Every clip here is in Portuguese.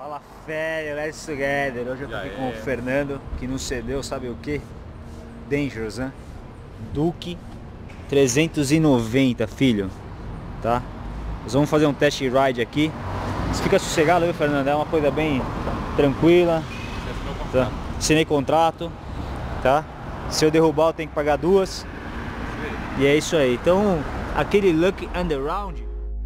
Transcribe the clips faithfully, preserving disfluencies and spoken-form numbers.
Fala, velho, let's together. Hoje eu tô aqui com o Fernando, que nos cedeu, sabe o que? Dangerous, né? Duke trezentos e noventa, filho. Tá? Nós vamos fazer um test ride aqui. Você fica sossegado, viu, Fernando? É uma coisa bem tranquila. Tá? Assinei contrato, tá? Se eu derrubar eu tenho que pagar duas. E é isso aí. Então, aquele look underground.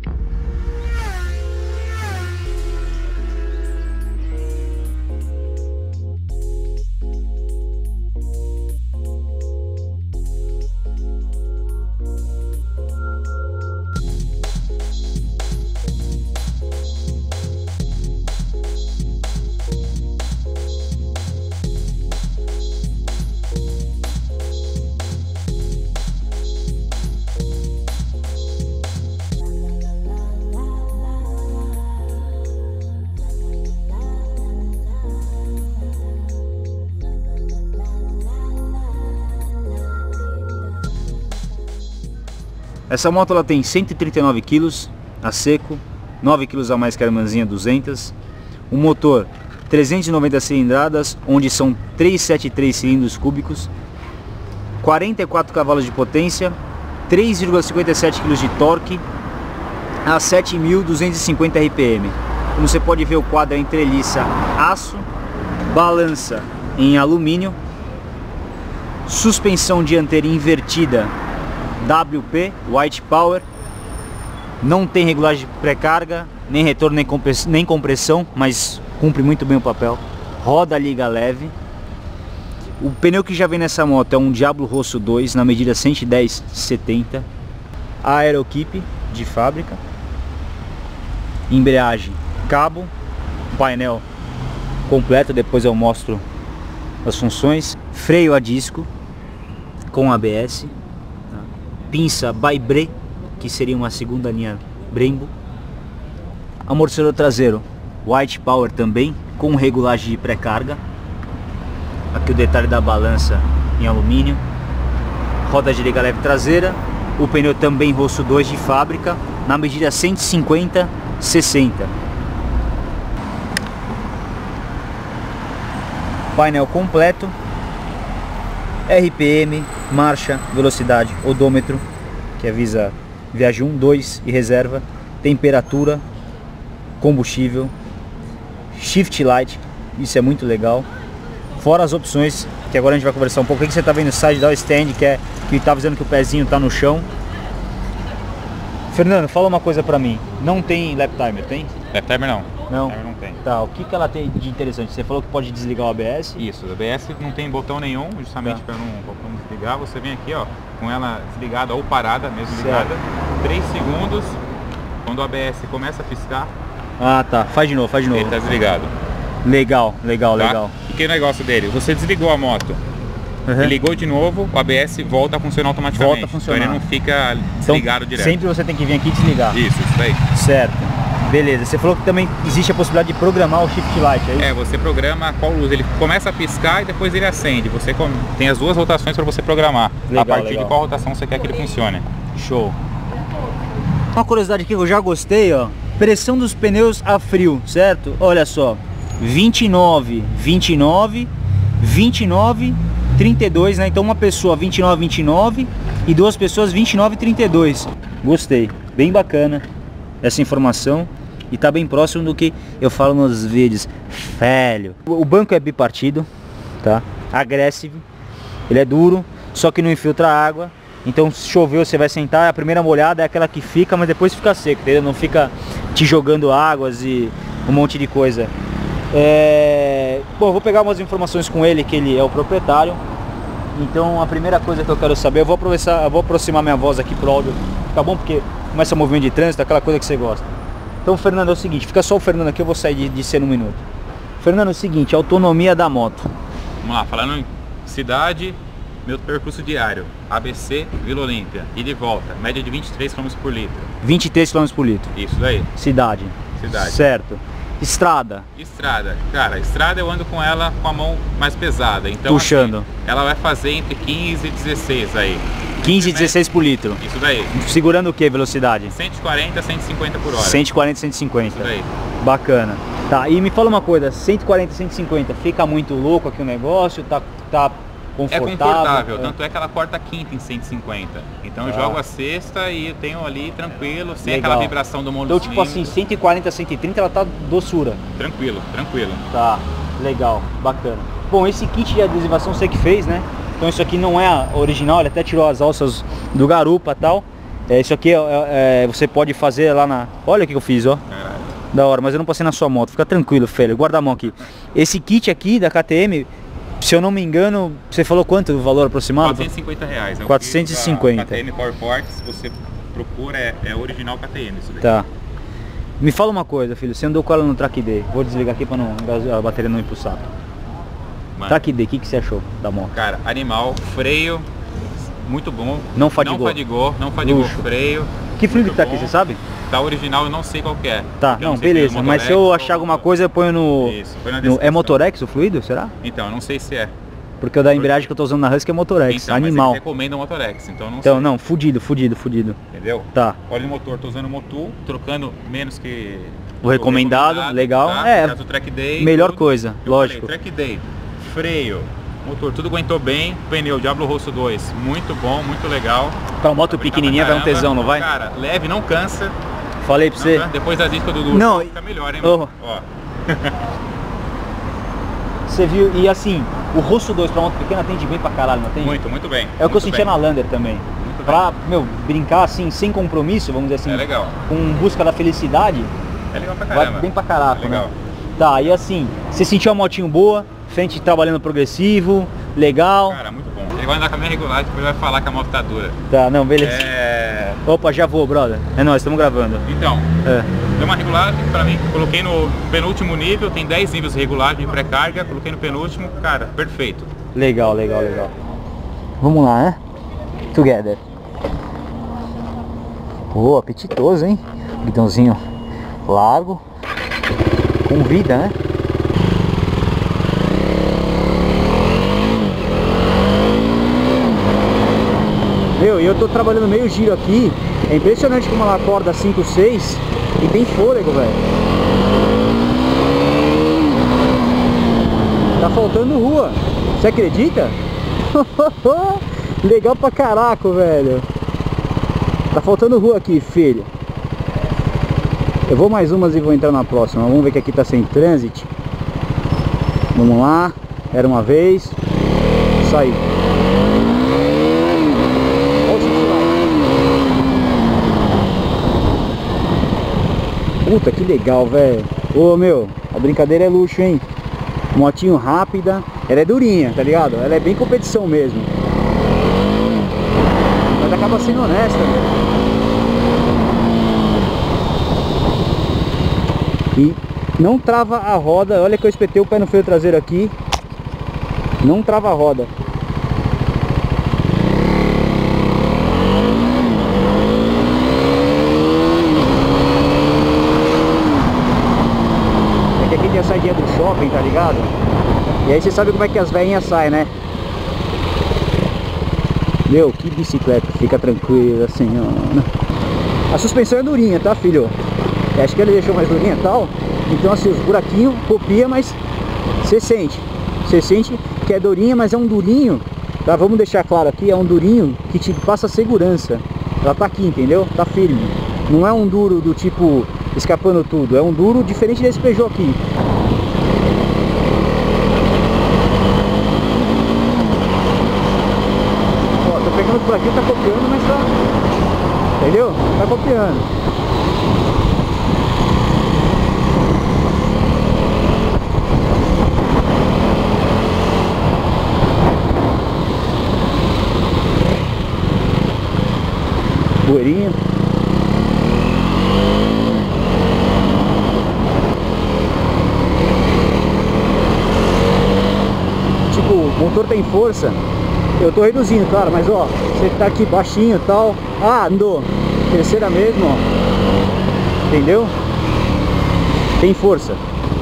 Essa moto ela tem cento e trinta e nove quilos a seco, nove quilos a mais que a irmãzinha duzentos. Um motor trezentas e noventa cilindradas, onde são trezentos e setenta e três cilindros cúbicos, quarenta e quatro cavalos de potência, três vírgula cinquenta e sete quilos de torque, a sete mil duzentos e cinquenta R P M. Como você pode ver, o quadro é em treliça aço, balança em alumínio, suspensão dianteira invertida W P, White Power, não tem regulagem de pré-carga, nem retorno, nem, compress nem compressão, mas cumpre muito bem o papel. Roda liga leve. O pneu que já vem nessa moto é um Diablo Rosso dois na medida cento e dez setenta. Aerokeep de fábrica. Embreagem cabo, painel completo, depois eu mostro as funções. Freio a disco com A B S. Pinça by Bre, que seria uma segunda linha Brembo. Amortecedor traseiro White Power também, com regulagem de pré-carga. Aqui o detalhe da balança em alumínio. Roda de liga leve traseira. O pneu também Rosso dois de fábrica, na medida cento e cinquenta sessenta. Painel completo. R P M, marcha, velocidade, odômetro, que avisa viagem um, dois e reserva, temperatura, combustível, shift light, isso é muito legal. Fora as opções, que agora a gente vai conversar um pouco. Aqui você está vendo o side down stand, que é que está avisando que o pezinho está no chão. Fernando, fala uma coisa pra mim, não tem lap timer, tem? Lap timer não. Não? Lap timer não tem. Tá, o que, que ela tem de interessante? Você falou que pode desligar o A B S? Isso, o A B S não tem botão nenhum, justamente tá. para não, não desligar. Você vem aqui, ó, com ela desligada ou parada, mesmo certo. Ligada, três segundos, quando o A B S começa a piscar. Ah, tá, faz de novo, faz de novo. Ele tá desligado. Legal, legal, tá? Legal. E que negócio dele? Você desligou a moto, uhum. Ligou de novo, o A B S volta a funcionar automaticamente. Volta a funcionar. Então ele não fica desligado então, direto. Sempre você tem que vir aqui e desligar. Isso, isso daí. Certo. Beleza, você falou que também existe a possibilidade de programar o shift light, é isso? É, você programa qual luz, ele começa a piscar e depois ele acende. Você tem as duas rotações para você programar, legal, a partir legal. de qual rotação você quer que ele funcione. Show. Uma curiosidade aqui que eu já gostei, ó, pressão dos pneus a frio, certo? Olha só, vinte e nove, vinte e nove, vinte e nove, trinta e dois, né? Então uma pessoa vinte e nove, vinte e nove e duas pessoas vinte e nove, trinta e dois. Gostei, bem bacana essa informação. E tá bem próximo do que eu falo nos vídeos. Velho. O banco é bipartido, tá? Agressivo. Ele é duro, só que não infiltra água. Então se chover você vai sentar, a primeira molhada é aquela que fica, mas depois fica seco, entendeu? Não fica te jogando águas e um monte de coisa. É... Bom, eu vou pegar umas informações com ele, que ele é o proprietário. Então a primeira coisa que eu quero saber, eu vou aproveitar, eu vou aproximar minha voz aqui pro áudio. Tá bom? Porque começa o movimento de trânsito, aquela coisa que você gosta. Então, Fernando, é o seguinte, fica só o Fernando aqui, eu vou sair de, de cena um minuto. Fernando, é o seguinte, a autonomia da moto. Vamos lá, falando em cidade, meu percurso diário, A B C, Vila Olímpia, e de volta, média de vinte e três quilômetros por litro. vinte e três quilômetros por litro. Isso daí. Cidade. Cidade. Certo. Estrada. Estrada. Cara, estrada eu ando com ela com a mão mais pesada. Então, puxando. Assim, ela vai fazer entre quinze e dezesseis aí. quinze e dezesseis por litro. Isso daí. Segurando o que, velocidade? cento e quarenta, cento e cinquenta por hora. cento e quarenta, cento e cinquenta. Isso daí. Bacana. Tá, e me fala uma coisa, cento e quarenta, cento e cinquenta, fica muito louco aqui o negócio, tá, tá confortável? É confortável, é. Tanto é que ela corta a quinta em cento e cinquenta. Então eu ah. jogo a sexta e eu tenho ali tranquilo, sem Legal. aquela vibração do mono. Então tipo assim, cento e quarenta, cento e trinta ela tá doçura. Tranquilo, tranquilo. Tá, legal, bacana. Bom, esse kit de adesivação você que fez, né? Então isso aqui não é a original, ele até tirou as alças do garupa e tal. É, isso aqui é, é, você pode fazer lá na... Olha o que eu fiz, ó. Caralho. Da hora, mas eu não passei na sua moto, fica tranquilo, filho. Guarda a mão aqui. Esse kit aqui da K T M, se eu não me engano, você falou quanto o valor aproximado? quatrocentos e cinquenta reais. É quatrocentos e cinquenta. K T M Power Force, se você procura, é, é original K T M isso daí. Tá. Me fala uma coisa, filho, você andou com ela no Track Day. Vou desligar aqui pra não, a bateria não ir pro saco. Mano, Track Day, o que, que você achou da moto? Cara, animal, freio, muito bom. Não fadigou? Não fadigou, não fadigou Luxo. freio. Que fluido que tá bom. aqui, você sabe? Tá original, eu não sei qual que é. Tá, não, beleza, mas se eu achar alguma coisa eu ponho no... Isso, põe na no descrição. é Motorex o fluido, será? Então, eu não sei se é. Porque o da embreagem que eu tô usando na Husky é Motorex, Então, animal. mas ele recomenda o Motorex, então eu não Então, sei. não, fudido, fudido, fudido. Entendeu? Tá. Óleo de motor, tô usando o Motul, trocando menos que... O recomendado, recomendado legal. tá? É, Caso do Track Day, melhor tudo. coisa, Eu lógico. Falei, Track Day, freio, motor, tudo aguentou bem. Pneu Diablo Rosso dois, muito bom, muito legal. Pra moto pequenininha vai um tesão, não vai? Cara, leve, não cansa. Falei pra você. Não, depois da disca do Lúcio, Não, fica melhor, hein, oh. mano? Ó. Você viu, e assim, o Rosso dois pra moto pequena atende bem pra caralho, não atende? Muito, muito bem. É o que eu muito sentia bem. na Lander também. Muito Pra, bem. meu, brincar assim, sem compromisso, vamos dizer assim. É legal. Com busca da felicidade, É legal pra vai caramba. bem pra caraca, é legal. né? Tá, e assim, você sentiu a motinho boa, frente trabalhando progressivo, legal. Cara, muito bom. Ele vai andar com a minha regulagem, depois vai falar que a moto tá dura. Tá, não, beleza. É... Opa, já vou, brother. É nóis, estamos gravando. Então, É. deu uma regulagem pra mim, coloquei no penúltimo nível, tem dez níveis de regulagem de pré-carga, coloquei no penúltimo, cara, perfeito. Legal, legal, legal. Vamos lá, né? Together. Pô, apetitoso, hein? Guidãozinho largo. Com vida, né? Meu, e eu tô trabalhando meio giro aqui. É impressionante como ela acorda cinco, seis e tem fôlego, velho. Tá faltando rua. Você acredita? Legal pra caraca, velho. Tá faltando rua aqui, filho. Eu vou mais umas e vou entrar na próxima. Vamos ver que aqui tá sem trânsito. Vamos lá. Era uma vez. Saiu. Puta, que legal, velho. Ô, meu, a brincadeira é luxo, hein? Motinho rápida. Ela é durinha, tá ligado? Ela é bem competição mesmo. Mas acaba sendo honesta, velho. E não trava a roda. Olha que eu espetei o pé no freio traseiro aqui. Não trava a roda. É que aqui tem a saidinha do shopping, tá ligado? E aí você sabe como é que as velhinhas saem, né? Meu, que bicicleta. Fica tranquila, senhora. A suspensão é durinha, tá, filho? Eu acho que ele deixou mais durinha e tal. Então assim, os buraquinhos copia, mas você sente. Você sente que é durinha, mas é um durinho, tá? Vamos deixar claro aqui, é um durinho que te passa segurança. Ela tá aqui, entendeu? Tá firme. Não é um duro do tipo escapando tudo. É um duro diferente desse Peugeot aqui. Ó, tô pegando por aqui, tá copiando, mas tá... Entendeu? Tá copiando. Poeirinha. Tipo, o motor tem força. Eu tô reduzindo, claro, mas ó, você tá aqui baixinho e tal. Ah, andou. Terceira mesmo, ó. Entendeu? Tem força.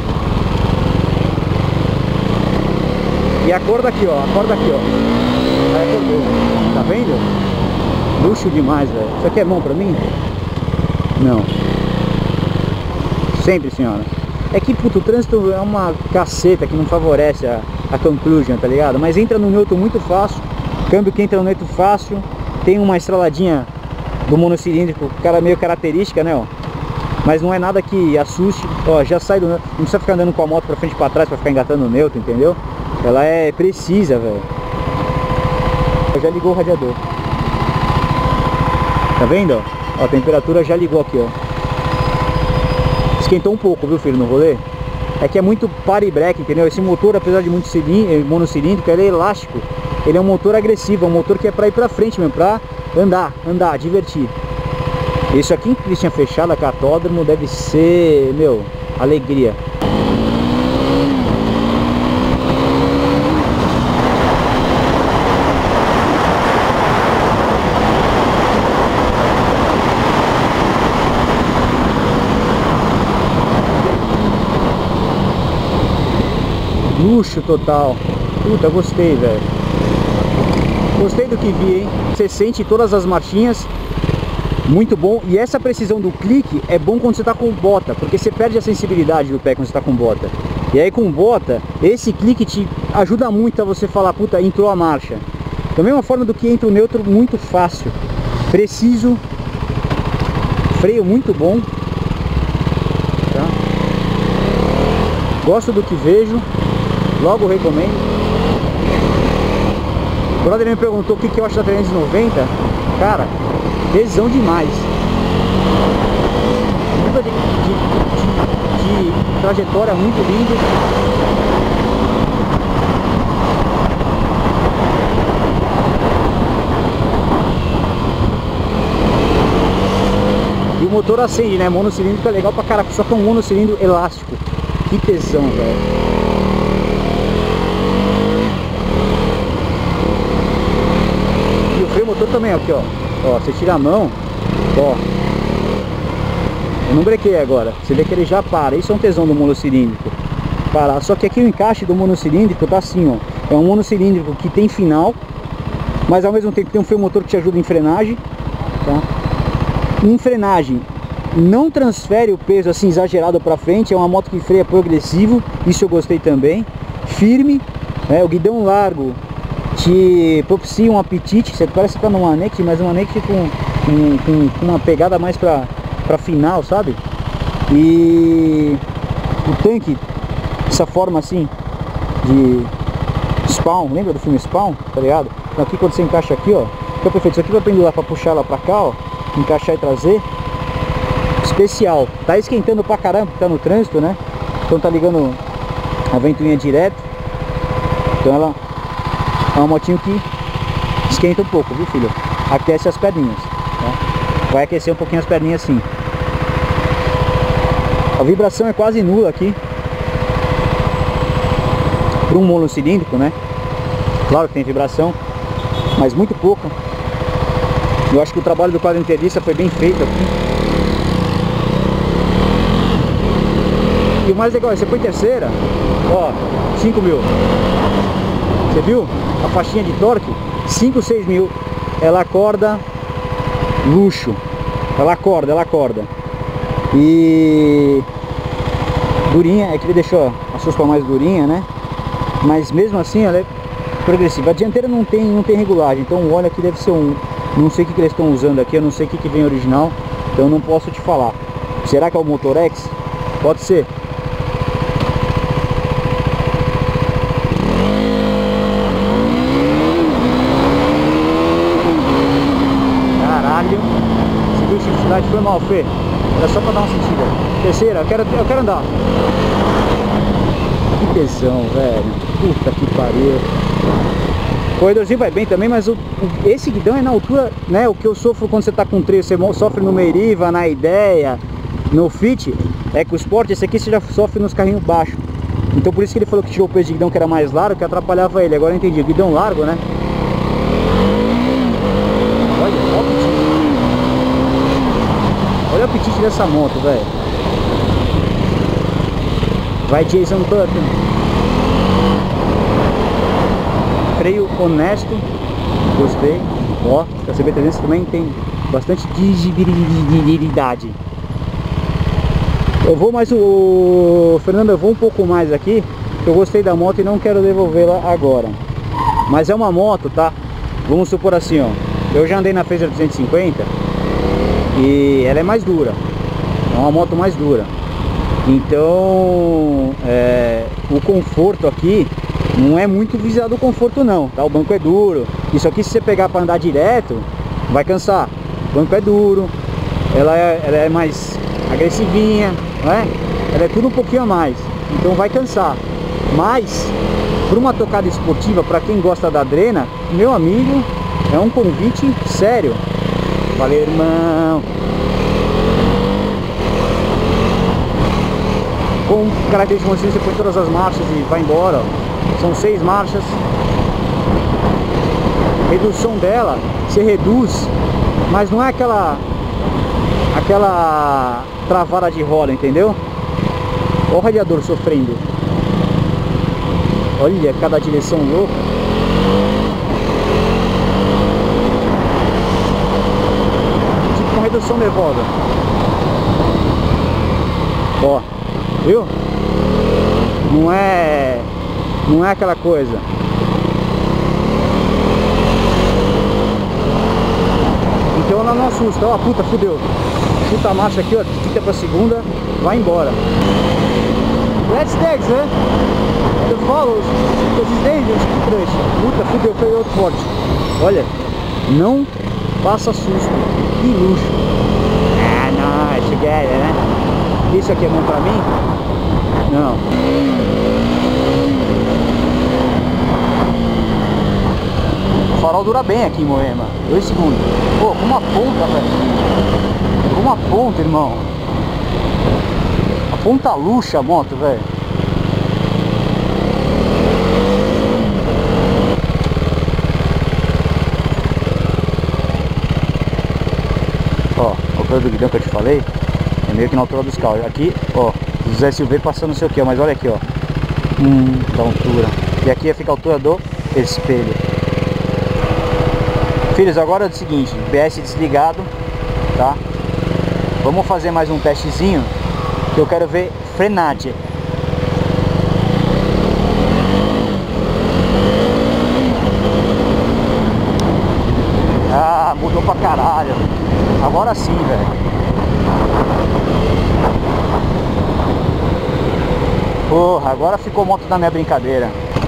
E a corda aqui, ó. A corda aqui, ó. Aí acordou. Tá vendo? Luxo demais, velho. Isso aqui é bom pra mim? Não. Sempre, senhora. É que, puto, o trânsito é uma caceta que não favorece a, a conclusion, tá ligado? Mas entra no neutro muito fácil, câmbio que entra no neutro fácil, tem uma estraladinha do monocilíndrico, cara, meio característica, né, ó. Mas não é nada que assuste, ó, já sai do neutro, não precisa ficar andando com a moto pra frente e pra trás pra ficar engatando no neutro, entendeu? Ela é precisa, velho. Já ligou o radiador. Tá vendo, ó? Ó, a temperatura já ligou aqui, ó. Esquentou um pouco, viu, filho, no rolê? É que é muito pare break, entendeu? Esse motor, apesar de muito monocilíndrico, ele é elástico. Ele é um motor agressivo, é um motor que é pra ir pra frente mesmo, pra andar, andar, divertir. Isso aqui em Christian fechada, catódromo, deve ser, meu, alegria. Luxo total. Puta, gostei, velho. Gostei do que vi, hein? Você sente todas as marchinhas. Muito bom. E essa precisão do clique é bom quando você tá com bota, porque você perde a sensibilidade do pé quando você tá com bota. E aí com bota, esse clique te ajuda muito a você falar, puta, entrou a marcha. Da mesma forma do que entra o neutro, muito fácil. Preciso. Freio muito bom. Tá? Gosto do que vejo. Logo recomendo. O brother me perguntou o que, que eu acho da trezentos e noventa. Cara, tesão demais. Muda de, de, de, de trajetória muito lindo. E o motor acende, né? Monocilíndrico é legal pra caralho. Só que é um monocilindro elástico. Que tesão, velho. O motor também, aqui, ó. Ó, você tira a mão, ó. Eu não brequei agora. Você vê que ele já para. Isso é um tesão do monocilíndrico. Parar. Só que aqui o encaixe do monocilíndrico tá assim, ó. É um monocilíndrico que tem final, mas ao mesmo tempo tem um freio motor que te ajuda em frenagem, tá? Em frenagem não transfere o peso assim exagerado para frente. É uma moto que freia progressivo. Isso eu gostei também. Firme, né? O guidão largo te propicia um apetite, você parece que tá numa Next, mas uma Next com, com, com uma pegada mais pra, pra final, sabe? E o tanque, essa forma assim de Spawn, lembra do filme Spawn? Tá ligado? Então aqui quando você encaixa aqui, ó, fica perfeito. Isso aqui vai pendurar pra puxar ela pra cá, ó, encaixar e trazer. Especial, tá esquentando pra caramba, porque tá no trânsito, né? Então tá ligando a ventoinha direto. Então ela é uma motinho que esquenta um pouco, viu, filho? Aquece as perninhas, tá? Vai aquecer um pouquinho as perninhas assim. A vibração é quase nula aqui para um monocilíndrico, né? Claro que tem vibração, mas muito pouca. Eu acho que o trabalho do quadro inteirista foi bem feito aqui. E o mais legal, você põe terceira, ó, cinco mil. Você viu? A faixinha de torque, cinco, seis mil. Ela acorda luxo. Ela acorda, ela acorda. E durinha, é que ele deixou a suspa mais durinha, né? Mas mesmo assim ela é progressiva. A dianteira não tem, não tem regulagem. Então o óleo aqui deve ser um... Não sei o que, que eles estão usando aqui. Eu não sei o que, que vem original. Então eu não posso te falar. Será que é o Motorex? Pode ser. Foi mal, Fê. Era só pra dar uma sentida. Terceira, eu quero, eu quero andar. Que tesão, velho. Puta que pariu. O corredorzinho vai bem também, mas o, o, esse guidão é na altura, né? O que eu sofro quando você tá com trecho, você sofre no Meriva, na Ideia, no Fit, é que o Sport, esse aqui você já sofre nos carrinhos baixos. Então por isso que ele falou que tirou o peso de guidão que era mais largo, que atrapalhava ele. Agora eu entendi, guidão largo, né? Olha, olha o apetite. Olha o apetite dessa moto, velho. Vai Jason Button. Freio honesto. Gostei. Ó, a C B trezentos também tem bastante digibilidade. Eu vou mais o... Fernando, eu vou um pouco mais aqui. Eu gostei da moto e não quero devolvê-la agora. Mas é uma moto, tá? Vamos supor assim, ó. Eu já andei na Fazer duzentos e cinquenta e ela é mais dura. É uma moto mais dura. Então, é, o conforto aqui não é muito visado o conforto não, tá? O banco é duro. Isso aqui, se você pegar para andar direto, vai cansar. O banco é duro. Ela é, ela é mais agressivinha, né? Ela é tudo um pouquinho a mais. Então vai cansar. Mas, para uma tocada esportiva, para quem gosta da Drena, meu amigo, é um convite sério. Valeu, irmão. Com característica de você põe todas as marchas e vai embora, ó. São seis marchas. Redução dela, você reduz, mas não é aquela aquela travada de roda, entendeu? Olha o radiador sofrendo. Olha cada direção louca. Tipo com redução nervosa. Ó, viu? Não é Não é aquela coisa. Então ela não assusta. Ó, puta, fudeu. Puta a marcha aqui, ó, fica pra segunda, vai embora. Let's take, né? The follows, because it's dangerous to crush. Puta, fudeu, foi outro forte. Olha, não passa susto. Que luxo. Ah, não, é together, né? Isso aqui é bom pra mim? Não. O farol dura bem aqui em Moema. Dois segundos. Pô, com uma ponta, velho. Com uma ponta, irmão. A ponta luxa a moto, velho. Ó, a altura do guidão que eu te falei é meio que na altura dos carros. Aqui, ó, os S U V passando não sei o que, mas olha aqui, ó. Hum, da altura. E aqui fica a altura do espelho. Filhos, agora é o seguinte, B S desligado, tá? Vamos fazer mais um testezinho, que eu quero ver frenagem. Ah, mudou pra caralho. Agora sim, velho. Porra, agora ficou moto da minha brincadeira.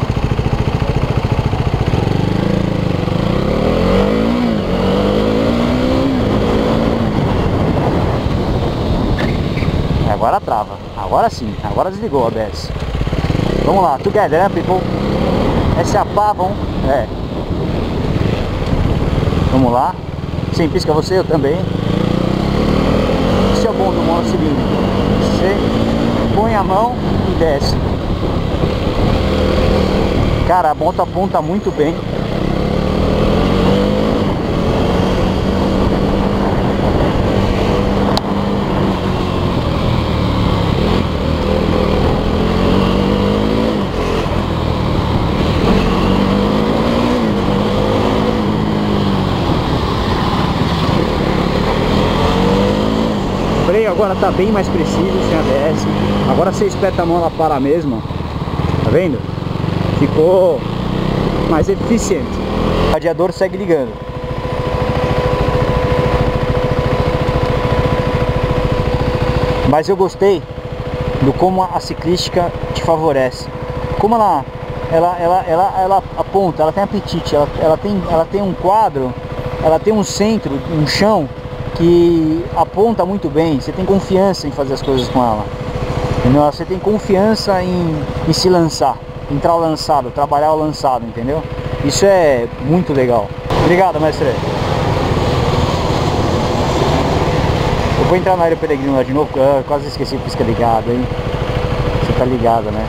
Agora trava, agora sim, agora desligou o A B S. Vamos lá, together, né, people? Essa é a pá, vamos, é. Vamos lá. Sem pisca você, eu também. Isso é o bom do monocilindro. Você põe a mão e desce. Cara, a moto aponta muito bem. Agora tá bem mais preciso, sem A B S. Agora você espeta a mão, ela para mesmo. Tá vendo? Ficou mais eficiente. O radiador segue ligando. Mas eu gostei do como a ciclística te favorece. Como ela, ela, ela, ela, ela aponta, ela tem apetite, ela, ela, tem, ela tem um quadro, ela tem um centro, um chão que aponta muito bem. Você tem confiança em fazer as coisas com ela, entendeu? Você tem confiança em, em se lançar, entrar o lançado, trabalhar o lançado, entendeu? Isso é muito legal. Obrigado, mestre. Eu vou entrar na área peregrino lá de novo, eu quase esqueci o pisca ligado, hein? Você tá ligado, né?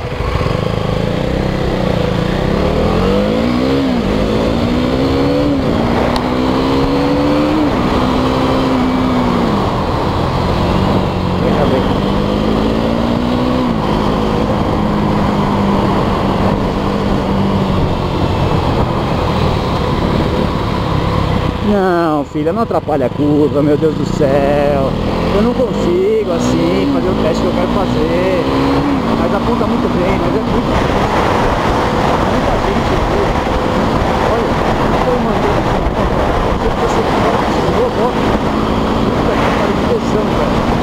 Não, filha, não atrapalha a curva, meu Deus do céu. Eu não consigo assim fazer o teste que eu quero fazer, mas aponta muito bem, mas é muito muita gente aqui. Olha, eu estou mandando aqui, se você quiser, eu vou, puta que pariu, que tesão, cara.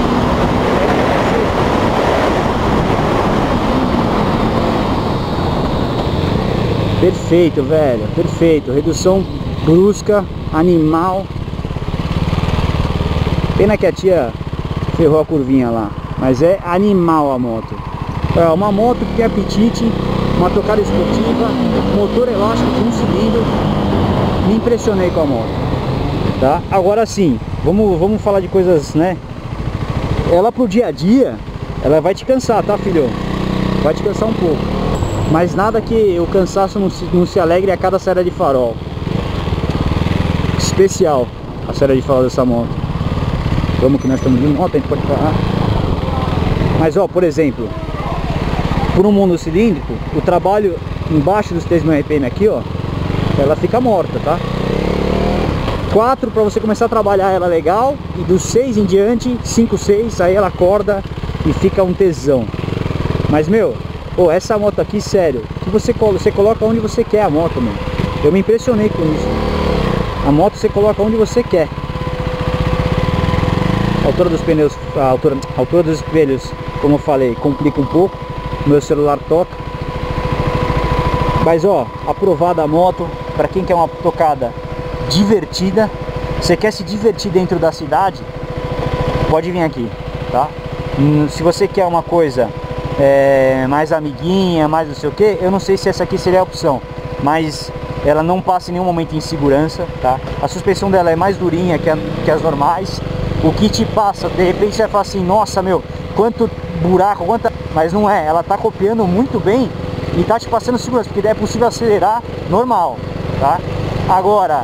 Perfeito, velho, perfeito, redução brusca, animal. Pena que a tia ferrou a curvinha lá, mas é animal a moto. É uma moto que tem apetite, uma tocada esportiva, motor elástico de um cilindro. Me impressionei com a moto, tá? Agora sim, vamos, vamos falar de coisas, né? Ela pro dia a dia, ela vai te cansar, tá, filho? Vai te cansar um pouco. Mas nada que o cansaço não se, não se alegre a cada saída de farol. Especial a saída de farol dessa moto. Vamos que nós estamos de moto, a gente pode parar. Mas ó, por exemplo, por um monocilíndrico, o trabalho embaixo dos três mil R P M aqui, ó, ela fica morta, tá? quatro para você começar a trabalhar ela legal, e dos seis em diante, cinco, seis, aí ela acorda e fica um tesão. Mas meu, oh, essa moto aqui, sério, que você, você coloca onde você quer a moto, meu. Eu me impressionei com isso. A moto você coloca onde você quer. A altura dos pneus, a altura, a altura dos espelhos, como eu falei, complica um pouco. Meu celular toca. Mas ó, aprovada a moto. Para quem quer uma tocada divertida, você quer se divertir dentro da cidade, pode vir aqui, tá? Se você quer uma coisa É, mais amiguinha, mais não sei o que, eu não sei se essa aqui seria a opção, mas ela não passa em nenhum momento em segurança, tá? A suspensão dela é mais durinha que, a, que as normais. O que te passa, de repente você vai falar assim, nossa meu, quanto buraco, quanta... mas não é, ela tá copiando muito bem e tá te passando segurança, porque é possível acelerar normal, tá? Agora,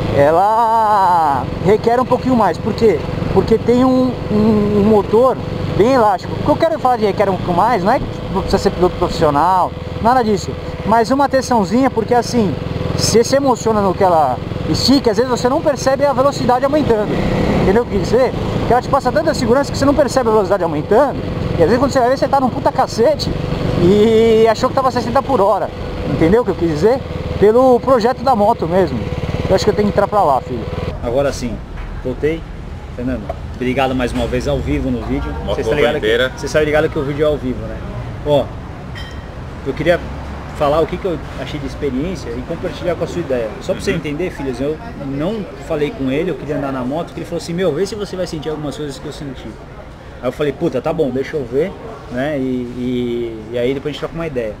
ela requer um pouquinho mais, por quê? Porque tem um, um, um motor bem elástico. O que eu quero falar de requer um pouco mais, não é que precisa ser piloto profissional, nada disso, mas uma atençãozinha, porque assim, você se emociona no que ela estica, às vezes você não percebe a velocidade aumentando, entendeu o que quer dizer? Que ela te passa tanta segurança que você não percebe a velocidade aumentando, e às vezes quando você vai ver, você tá num puta cacete e achou que tava sessenta por hora, entendeu o que eu quis dizer? Pelo projeto da moto mesmo. Eu acho que eu tenho que entrar pra lá, filho. Agora sim, voltei. Fernando, obrigado mais uma vez ao vivo no vídeo. Você está ligado que, você está ligado que o vídeo é ao vivo, né? Ó, eu queria falar o que, que eu achei de experiência e compartilhar com a sua ideia. Só para você entender, filhos, eu não falei com ele, eu queria andar na moto, que ele falou assim, meu, vê se você vai sentir algumas coisas que eu senti. Aí eu falei, puta, tá bom, deixa eu ver, né? E, e, e aí depois a gente troca uma ideia.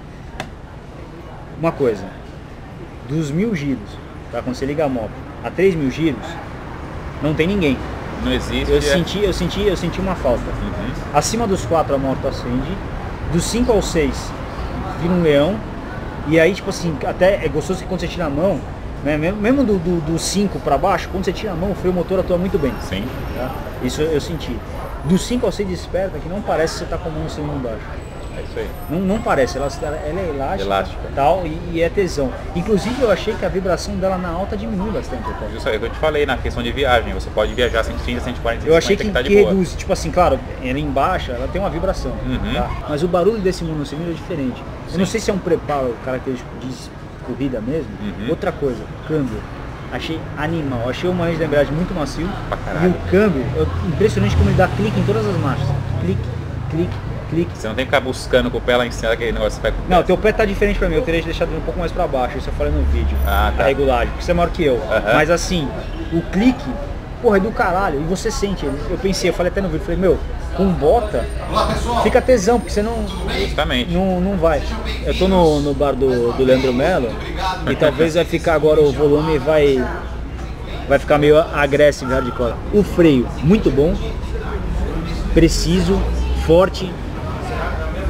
Uma coisa, dos mil giros, tá? Quando você liga a moto, a três mil giros, não tem ninguém. Não existe. Eu é... senti, eu senti, eu senti uma falta. Uhum. Acima dos quatro a moto acende, dos cinco ao seis vira um leão. E aí tipo assim, até é gostoso que quando você tira a mão, né, mesmo, mesmo do, do, do cinco para baixo, quando você tira a mão, o freio motor atua muito bem. Sim. Tá? Isso eu, eu senti. Dos cinco ao seis desperta que não parece que você tá com a mão assim embaixo. É isso aí. Não, não parece, ela, ela é elástica, elástica. Tal, e, e é tesão. Inclusive eu achei que a vibração dela na alta diminui bastante. Até. Isso aí que eu te falei na questão de viagem, você pode viajar cento e trinta, cento e quarenta, cento e cinquenta, eu achei que, que tá de que boa. reduz, tipo assim, claro, ela embaixo ela tem uma vibração, uhum. tá? Mas o barulho desse monocilindro é diferente. Sim. Eu não sei se é um preparo característico de corrida mesmo. Uhum. Outra coisa, câmbio. Achei animal, achei o manejo de embreagem muito macio. E o câmbio, eu, impressionante como ele dá clique em todas as marchas. Clique, clique, clique. Você não tem que ficar buscando com o pé lá em cima, aquele negócio pé com o pé. Não, teu pé tá diferente pra mim, eu teria deixado um pouco mais pra baixo, isso eu falei no vídeo. Ah, tá. A regulagem, porque você é maior que eu. Uhum. Mas assim, o clique, porra, é do caralho, e você sente ele. Eu pensei, eu falei até no vídeo, falei, meu, com bota, fica tesão, porque você não, Justamente. não, não vai. Eu tô no, no bar do, do Leandro Mello, e talvez vai ficar agora o volume vai, vai ficar meio agressivo, hardcore. O freio, muito bom, preciso, forte,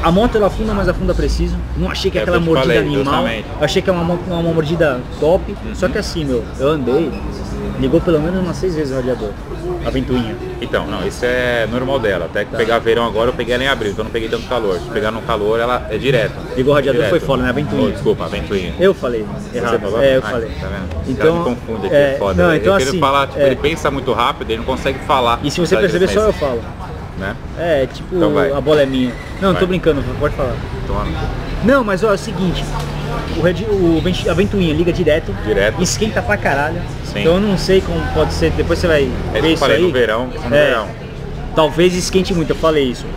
A moto ela afunda, mas afunda preciso. Não achei que É aquela o que eu te mordida falei, animal. justamente. Achei que é uma, uma, uma mordida top. Uhum. Só que assim, meu, eu andei, ligou pelo menos umas seis vezes o radiador. A ventoinha. Então, não, isso é normal dela. Até que Tá. pegar verão agora, eu peguei ela em abril, então eu não peguei tanto calor. Se pegar no calor, ela é direto. Ligou o radiador, Direto. foi foda, né? A ventoinha. Oh, desculpa, a ventoinha. Eu falei errado. falou? É, eu Ai, falei. Tá vendo? Então, Então, me confunde aqui, é, é foda. não, Ele- então ele assim, fala, tipo, é. ele pensa muito rápido, ele não consegue falar. E se você da perceber, só eu existência, falo. né? É, tipo, Então vai. a bola é minha. Não, Vai. tô brincando, pode falar. Toma. Não, mas ó, é o seguinte, o, radi- o venti- a ventoinha liga direto, Direto. esquenta pra caralho. Sim. Então eu não sei como pode ser, depois você vai É isso ver que eu isso falei aí. no verão, questão do É. verão. Talvez esquente muito, eu falei isso.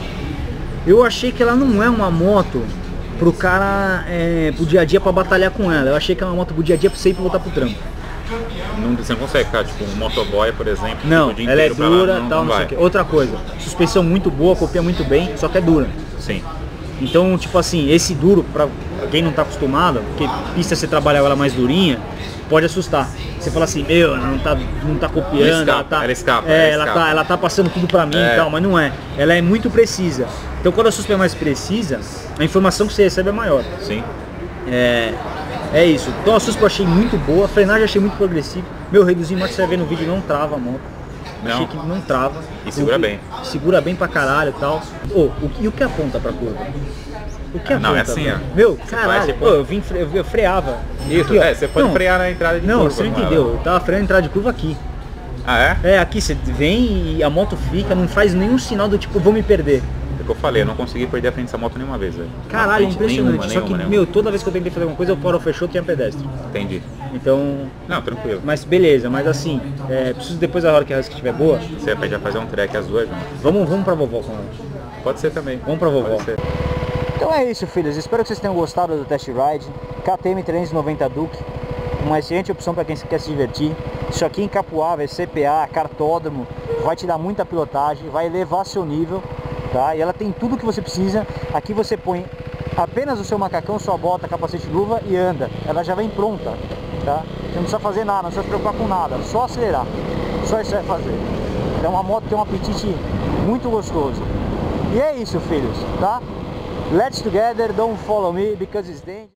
Eu achei que ela não é uma moto pro cara, é, pro dia a dia pra batalhar com ela. Eu achei que é uma moto pro dia a dia pra você ir pra voltar pro trampo. Não, você não consegue ficar, tipo, um motoboy, por exemplo, Não, o dia ela é inteiro pra lá, dura, não, tal, não não sei vai. o que. Outra coisa, suspensão muito boa, copia muito bem, só que é dura. Sim. Então, tipo assim, esse duro, pra quem não tá acostumado, porque pista você trabalha ela mais durinha, pode assustar. Você fala assim, meu, ela não tá, não tá copiando, Ela escapa, ela tá. ela escapa, é, ela ela, escapa. tá, ela tá passando tudo pra mim É. e tal, mas não é. Ela é muito precisa. Então quando a suspe é mais precisa, a informação que você recebe é maior. Sim. É, é isso. Então a suspe eu achei muito boa, a frenagem eu achei muito progressiva. Meu, reduzir mais, você vai ver no vídeo, não trava a moto. Não. Achei que não trava. E segura O- bem. Segura bem pra caralho e tal. Ô, o, e o que aponta pra curva? O que Ah, não, é aponta, assim, velho? ó. Meu, Você faz, caralho, você pô, põe- eu, vim, fre- eu, eu freava. Isso, Aqui, ó. é, você pode Não, frear na entrada de Não, curva. você não com ela. entendeu. Eu tava freando a entrada de curva aqui. Ah, é? É, aqui você vem e a moto fica, não faz nenhum sinal do tipo, vou me perder. É o que eu falei, eu não consegui perder a frente dessa moto nenhuma vez, velho. Caralho, é Frente impressionante. nenhuma, Só que, nenhuma, meu, nenhuma. toda vez que eu tentei fazer alguma coisa, o farol fechou, tinha pedestre. Entendi. Então, Não, tranquilo. mas beleza, mas assim, é, preciso depois da hora que a Husky estiver boa, Você aprende a fazer um track as duas, não? vamos, vamos pra vovó com ela. Pode ser também. Vamos pra vovó. Pode ser. Então é isso, filhos. Espero que vocês tenham gostado do test ride. K T M trezentos e noventa Duke, uma excelente opção para quem quer se divertir. Isso aqui em Capuava é C P A, cartódromo, vai te dar muita pilotagem, vai elevar seu nível, tá? E ela tem tudo que você precisa. Aqui você põe apenas o seu macacão, sua bota, capacete, luva e anda. Ela já vem pronta, tá? Você não precisa fazer nada, não precisa se preocupar com nada, só acelerar. Só isso vai fazer. É uma moto que tem um apetite muito gostoso. E é isso, filhos, tá? Let's together, don't follow me because it's dangerous.